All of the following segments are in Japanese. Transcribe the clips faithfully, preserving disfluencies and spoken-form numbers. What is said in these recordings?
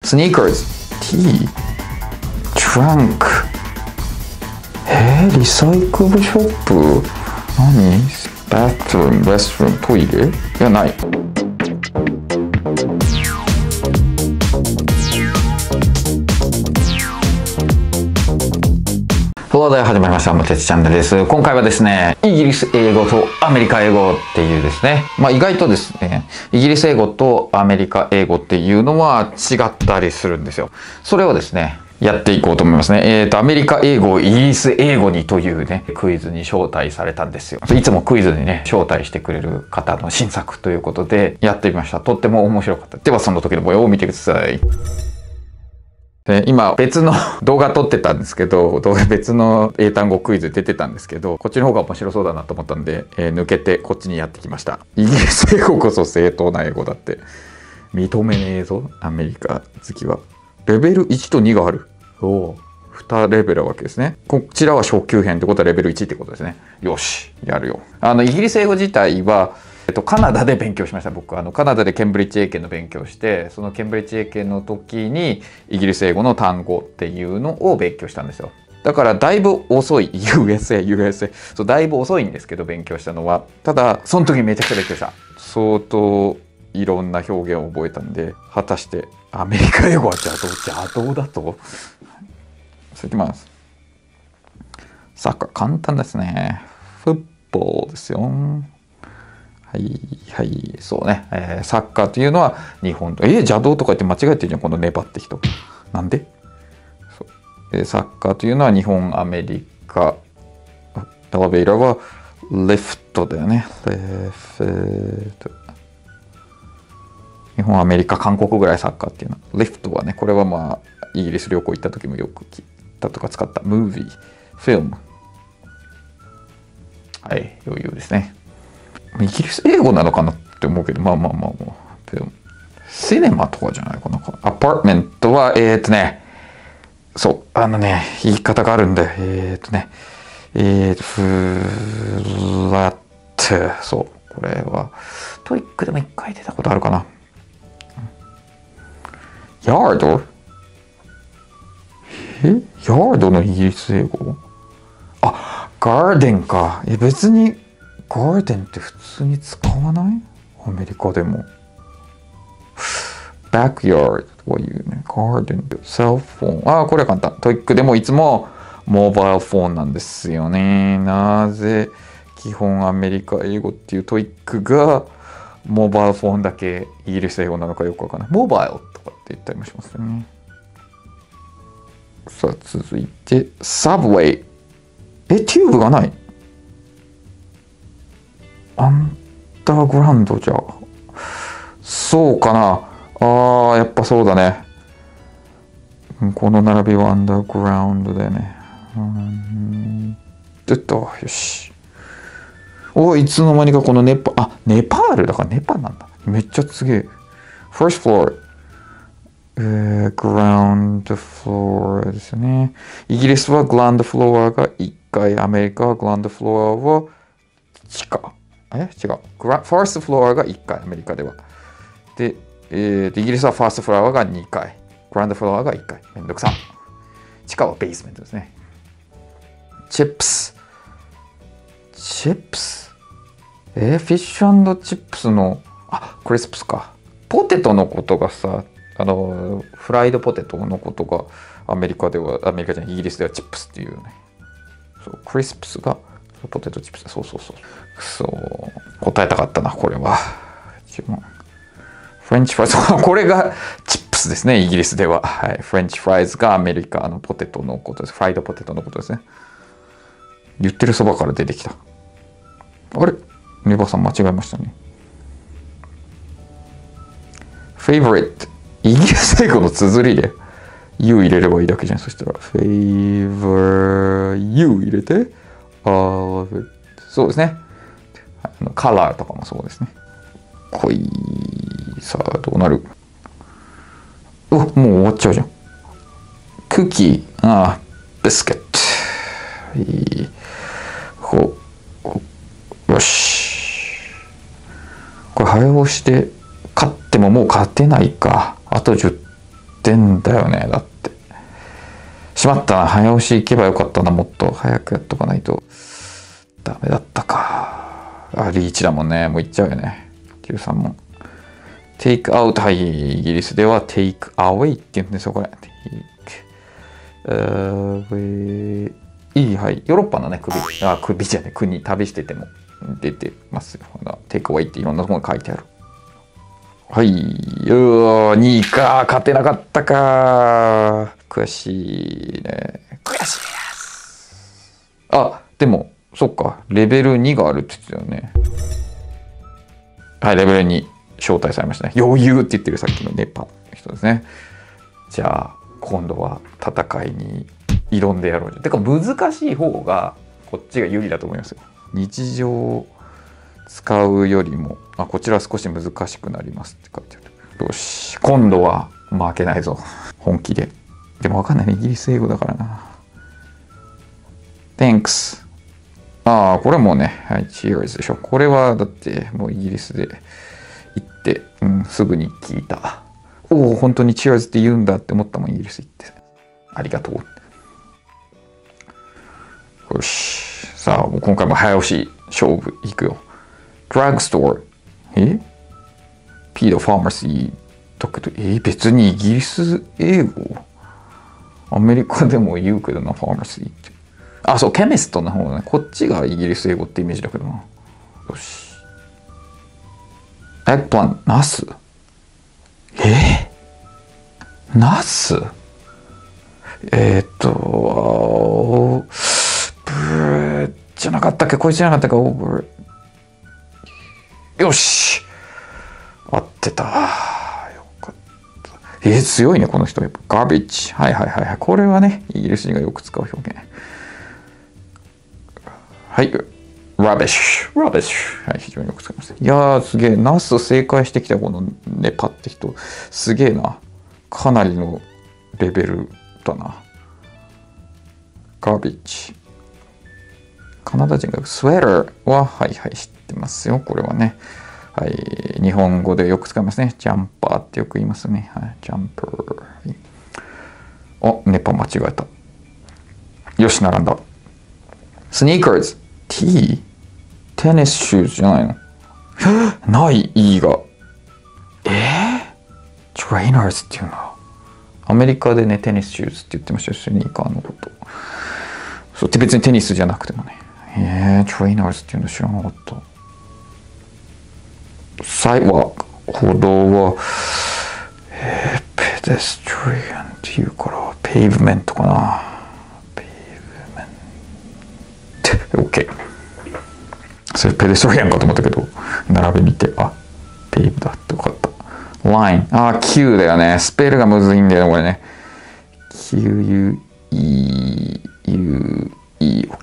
sneakers、T、trunk。えー、リサイクルショップ？何？ bathroom、restroom、トイレ？いや、ない。Hello there、始まりました。もてつチャンネルです。今回はですね、イギリス英語とアメリカ英語っていうですね、まあ意外とですね、イギリス英語とアメリカ英語っていうのは違ったりするんですよ。それをですね、やっていこうと思いますね。えっと、アメリカ英語をイギリス英語にというね、クイズに招待されたんですよ。いつもクイズにね、招待してくれる方の新作ということでやってみました。とっても面白かった。ではその時の模様を見てください。で今別の動画撮ってたんですけど、動画別の英単語クイズ出てたんですけど、こっちの方が面白そうだなと思ったんで、えー、抜けてこっちにやってきました。イギリス英語こそ正当な英語だって認めねえぞ、アメリカ好きは。レベルいちとにがある。おにレベルなわけですね。こちらは初級編ってことはレベルいちってことですね。よし、やるよ。あのイギリス英語自体はえっと、カナダで勉強しました。僕あのカナダでケンブリッジ英検の勉強して、そのケンブリッジ英検の時にイギリス英語の単語っていうのを勉強したんですよ。だからだいぶ遅い ユーエスエー ユーエスエー そうだいぶ遅いんですけど、勉強したのは。ただその時めちゃくちゃ勉強した。相当いろんな表現を覚えたんで、果たしてアメリカ英語は邪道邪道だと。続きます。サッカー簡単ですね。フッボールですよ。はいはい、そうね、えー、サッカーというのは日本と、えー、邪道とか言って間違えてるじゃん、このネバって人。なんで？そうでサッカーというのは日本、アメリカ、エレベーターはレフトだよね。レフト。日本、アメリカ、韓国ぐらいサッカーっていうのは。レフトはね、これはまあ、イギリス旅行行った時もよく聞いたとか使った。ムービー、フィルム。はい、余裕ですね。イギリス英語なのかなって思うけど、まあまあまあまあ。シネマとかじゃないかな。アパートメントは、えーっとね、そう、あのね、言い方があるんで、えーっとね、えーっと、フラット、そう、これは、トイックでも一回出たことあるかな。ヤード？え？ヤードのイギリス英語？あ、ガーデンか。え、別に、ガーデンって普通に使わない？アメリカでも。バックヤードとかいうね。ガーデンで。セルフォン。ああ、これは簡単。トイックでもいつもモバイルフォンなんですよね。なぜ基本アメリカ英語っていうトイックがモバイルフォンだけイギリス英語なのかよくわかんない。モバイルとかって言ったりもしますよね。さあ続いて、サブウェイ。え、テューブがない？アンダーグラウンドじゃそうかな。あーやっぱそうだね。この並びはアンダーグラウンドだよね。うん出た。よし。おいつの間にかこのネパあネパールだからネパなんだ。めっちゃすげえ。First floor、えー、グラウンドフロアですよね。イギリスはグラウンドフロアがいっかい、アメリカはグラウンドフロアは地下。え違う。ファーストフロアがいっかい、アメリカでは。で、えー、イギリスはファーストフロアがにかい。グランドフロアがいっかい。めんどくさ。地下はベースメントですね。チップス。チップス。えー、フィッシュ&チップスの、あ、クリスプスか。ポテトのことがさ、あの、フライドポテトのことがアメリカでは、アメリカじゃない、イギリスではチップスっていうね。そう、クリスプスが、ポテトチップス、そうそうそう。そう答えたかったな、これは。フレンチフライズ、これがチップスですね、イギリスでは。はい、フレンチフライズがアメリカのポテトのことです。フライドポテトのことですね。言ってるそばから出てきた。あれネバさん間違えましたね。favorite。イギリス英語の綴りで U 入れればいいだけじゃん。そしたら favor U 入れて all of it。そうですね。カラーとかもそうですね。濃い。さあ、どうなる？お、もう終わっちゃうじゃん。クッキー、ああ、ビスケット。いい。ほ、ほ、よし。これ早押しで勝ってももう勝てないか。あとじゅってってんだよね。だって。しまったな。早押し行けばよかったな。もっと早くやっとかないと。ダメだったか。あ、リーチだもんね。もう行っちゃうよね。きゅうさん問。テイクアウト。はい。イギリスではテイクアウェイって言うんですよ、これ。テイクアウェイ。いい、はい。ヨーロッパのね、首。あ、首じゃね、国、旅してても出てますよ。テイクアウェイっていろんなところに書いてある。はい。うわ、にいか。勝てなかったか。悔しいね。悔しいです。あ、でも、そっか。レベルにがあるって言ってたよね。はい、レベルに招待されましたね。余裕って言ってるさっきのネパの人ですね。じゃあ、今度は戦いに挑んでやろうじゃん。てか、難しい方がこっちが有利だと思いますよ。日常使うよりも、あ、こちら少し難しくなりますって書いてある。よし、今度は負けないぞ。本気で。でもわかんないね。イギリス英語だからな。Thanks。ああ、これもうね、はい、Cheers でしょ。これはだってもうイギリスで行って、うん、すぐに聞いた。おお、本当に Cheers って言うんだって思ったもん、イギリス行って。ありがとう。よし。さあ、もう今回も早押し勝負いくよ。Drugstore。え ?P とファーマシーだけど、え別にイギリス英語アメリカでも言うけどな、ファーマシーって。あ、そう、ケミストの方ね。こっちがイギリス英語ってイメージだけどな。よし。エッグプラン、ナス。えー、ナスえー、っと、ブーじゃなかったっけこいつじゃなかったっけオーブよし合ってた。よかった。えー、強いね、この人。ガーベッジ。はいはいはいはい。これはね、イギリス人がよく使う表現。はい。rubbish。rubbish。はい、非常によく使いました。いやー、すげえ。ナス正解してきたこのネパって人。すげえな。かなりのレベルだな。ガーベッジ。カナダ人がスウェーターは、はいはい、知ってますよ。これはね。はい。日本語でよく使いますね。ジャンパーってよく言いますね。はい。ジャンパー。はい、お、ネパ間違えた。よし、並んだ。スニーカーズ。T? テニスシューズじゃないのない E が。えー、トレーナーズっていうのアメリカでね、テニスシューズって言ってましたよ。スニーカーのこと。そうって別にテニスじゃなくてもね。えー、トレーナーズっていうの知らなかった。サイワーク、歩道は、えー、ペデストリアンっていうから、ペイブメントかな。ペイブメント。OK。それペデストリアンかと思ったけど、並べ見て、あ、ペイブだって分かった。ライン。あ、Q だよね。スペルがむずいんだよ、これね。Q、U、E、U、E、OK。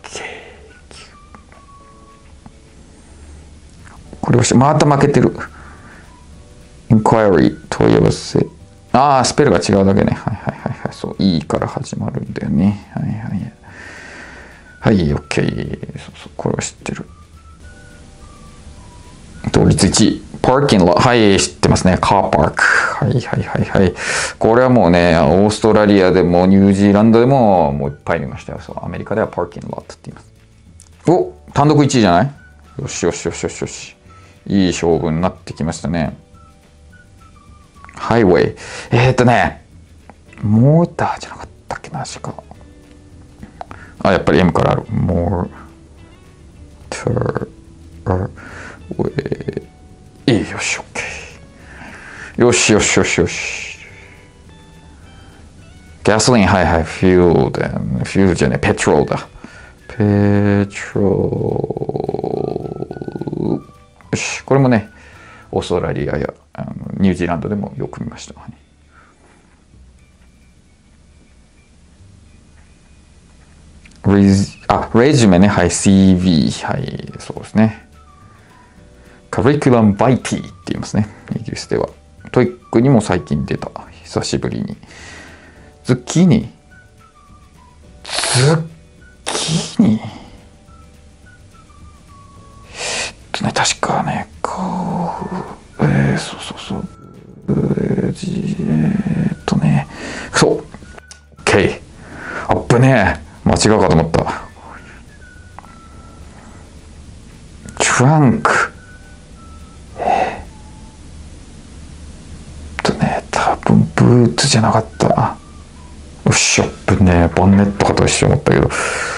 これをして、また負けてる。inquiry 問い合わせ。ああ、スペルが違うだけね。はいはいはいはい。そう、E から始まるんだよね。はいはい。はい、OK。そうそう、これは知ってる。同率いちい。パーキングロット。はい、知ってますね。カーパーク。はいはいはいはい。これはもうね、オーストラリアでもニュージーランドでももういっぱい見ましたよ。そう、アメリカではパーキングロットって言います。お、単独いちいじゃない？よしよしよしよしよし。いい勝負になってきましたね。ハイウェイ。えーっとね、モーターじゃなかったっけな、確か。あ、やっぱり M からある。モーター、ウェイ。いい、よし、OK。よしよしよしよし。ガソリン、はいはい、フュールだ。フュールじゃねえ、ペトロールだ。ペトロール。よし、これもね、オーストラリアやあのニュージーランドでもよく見ました。レジ、あ、レジュメね、はい、シーブイ、はい、そうですね。カリキュラムバイティって言いますね、イギリスでは。トイックにも最近出た、久しぶりに。ズッキーニ。ズッキーニ。えっとね、確かね、こう、えー、そうそうそう。えーっとね、 ツじゃなかったな。よっしゃ、ぶね、ボンネットかと一緒思ったけど。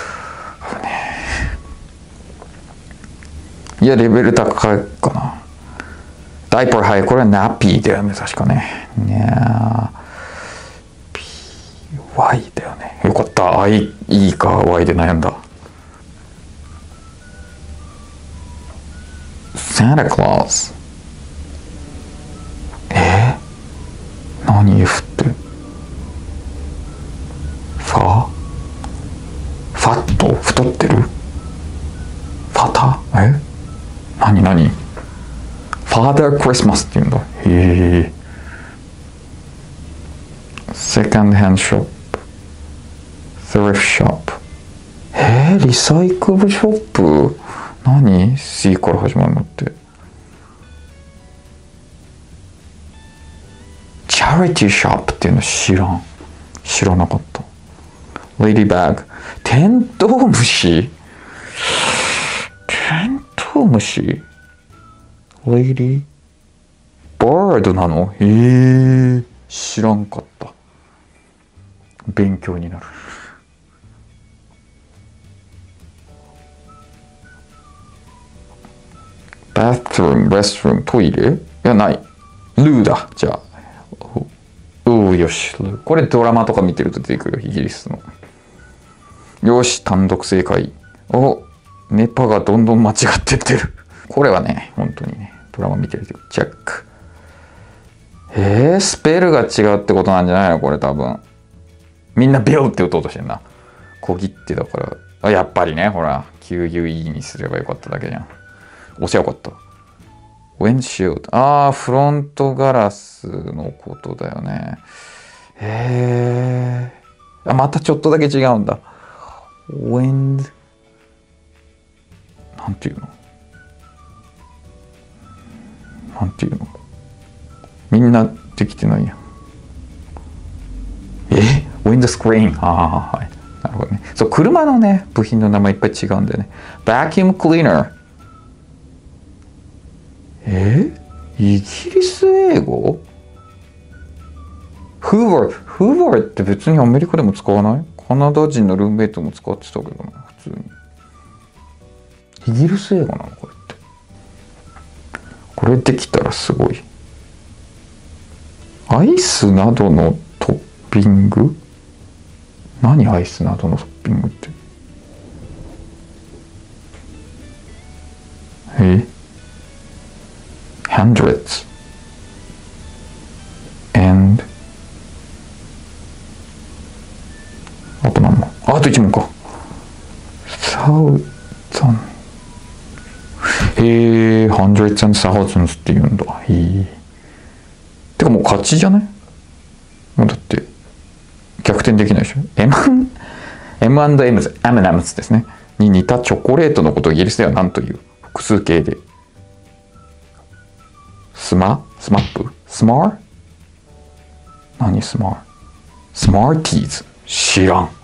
いや、レベル高いかな。ダイパー、はい、これはナピーだよね、確かね。いやー、ピー、ワイ だよね。よかった。I、E か ワイ で悩んだ。Santa Claus。えー、何 F って。ファファット太ってるファタえ何何ファーダークリスマスって言うんだ。へえ。セカンドハンドショップ。スリフトショップ。えー、リサイクルショップ何 ?C から始まるのって。チャリティーショップっていうの知らん。知らなかった。レディバッグ。テントウムシテントウムシレディバードなの？えー、知らんかった。勉強になる。バスルーム、レストルーム、トイレ？いや、ない。ルーだ。じゃあ。おお、よし。これドラマとか見てると出てくるよ、イギリスの。よし、単独正解。お、ネパがどんどん間違ってってる。これはね、本当にね、ドラマ見てるとチェック。えー、スペルが違うってことなんじゃないのこれ多分。みんなビョーって打とうとしてんな。小切手だから。あ、やっぱりね、ほら、キューユーイー にすればよかっただけじゃん。押せよかった。ウィンシールド。ああ、フロントガラスのことだよね。へえ。あ、またちょっとだけ違うんだ。ウィンド。なんていうのなんていうのみんなできてないやん。えウィンドスクリーン。ああ、はい。なるほどね。そう、車のね、部品の名前いっぱい違うんだよね。バキュームクリーナー。えイギリス英語？フーバー、フーバーって別にアメリカでも使わない？カナダ人のルームメイトも使ってたけどな、普通に。イギリス英語なのこれって。これできたらすごい。アイスなどのトッピング？何アイスなどのトッピングって。えhundreds and あと何問？あといち問か。thousand へえ hundreds and thousands って言うんだ。へえてかもう勝ちじゃない？もうだって逆転できないでしょ。 M エムアンドエム エムアンドエム ですねに似たチョコレートのことをイギリスでは何という複数形でスマスマップスマー何スマースマーティーズ知らん。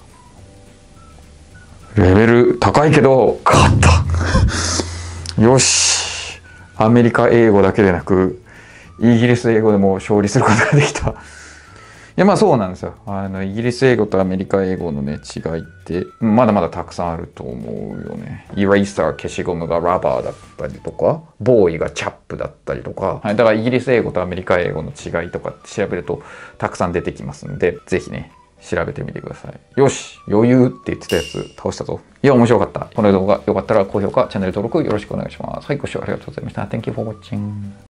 レベル高いけど勝ったよしアメリカ英語だけでなくイギリス英語でも勝利することができた。いやまあそうなんですよ。あのイギリス英語とアメリカ英語のね違いってまだまだたくさんあると思うよね。イレイサー消しゴムがラバーだったりとかボーイがチャップだったりとか、はい、だからイギリス英語とアメリカ英語の違いとかって調べるとたくさん出てきますんで是非ね調べてみてください。よし余裕って言ってたやつ倒したぞ。いや面白かった。この動画良かったら高評価チャンネル登録よろしくお願いします。はいご視聴ありがとうございました。 Thank you for watching.